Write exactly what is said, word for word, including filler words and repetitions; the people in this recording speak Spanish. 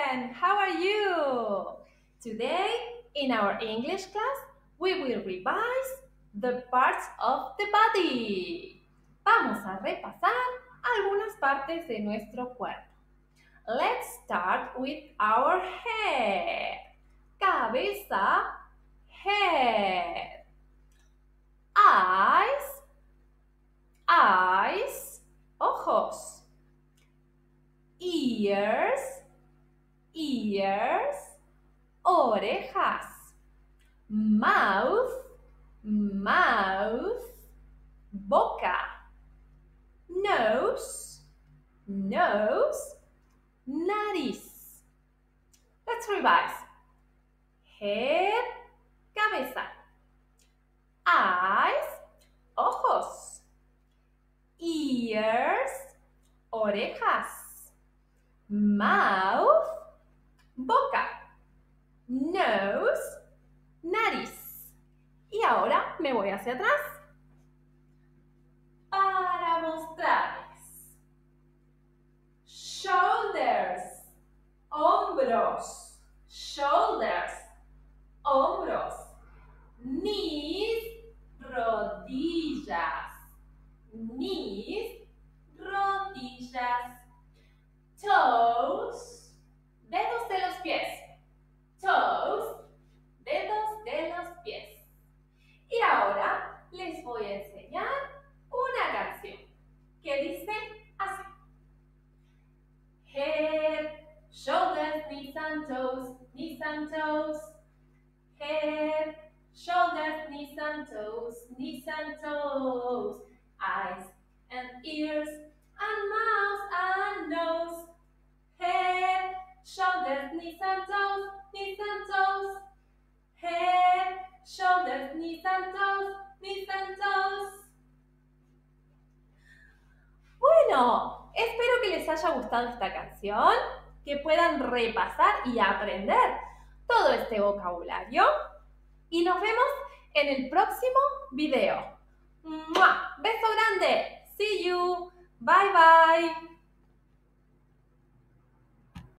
friend! How are you? Today, in our English class, we will revise the parts of the body. Vamos a repasar algunas partes de nuestro cuerpo. Let's start with our head. Cabeza, head. Eyes, eyes, ojos. Ears, ears, orejas. Mouth, mouth, boca. Nose, nose, nariz. Let's revise. Head, cabeza. Eyes, ojos. Ears, orejas. Mouth, boca. Nose, nariz. Y ahora me voy hacia atrás para mostrarles. Shoulders, hombros. Shoulders, hombros. Knees, rodillas. Knees, rodillas. Toes, dedos de los pies. Toes, dedos de los pies. Y ahora les voy a enseñar una canción que dice así. Head, shoulders, knees and toes, knees and toes. Head, shoulders, knees and toes, knees and toes. Eyes and ears and mouth and nose. Head, shoulders, knees and toes, knees and toes. Head, shoulders, knees and toes, knees and toes. Bueno, espero que les haya gustado esta canción, que puedan repasar y aprender todo este vocabulario. Y nos vemos en el próximo video. ¡Mua! ¡Beso grande! See you. Bye bye.